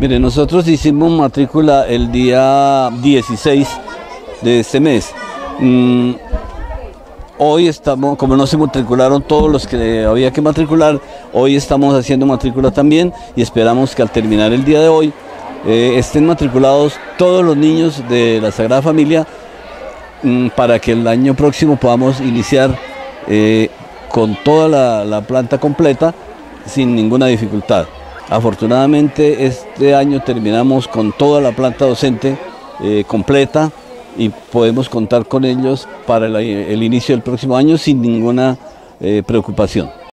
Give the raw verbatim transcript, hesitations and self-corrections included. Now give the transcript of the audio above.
Mire, nosotros hicimos matrícula el día dieciséis de este mes. Mm, hoy estamos, como no se matricularon todos los que había que matricular, hoy estamos haciendo matrícula también y esperamos que al terminar el día de hoy eh, estén matriculados todos los niños de la Sagrada Familia mm, para que el año próximo podamos iniciar eh, con toda la, la planta completa sin ninguna dificultad. Afortunadamente este año terminamos con toda la planta docente eh, completa y podemos contar con ellos para el, el inicio del próximo año sin ninguna eh, preocupación.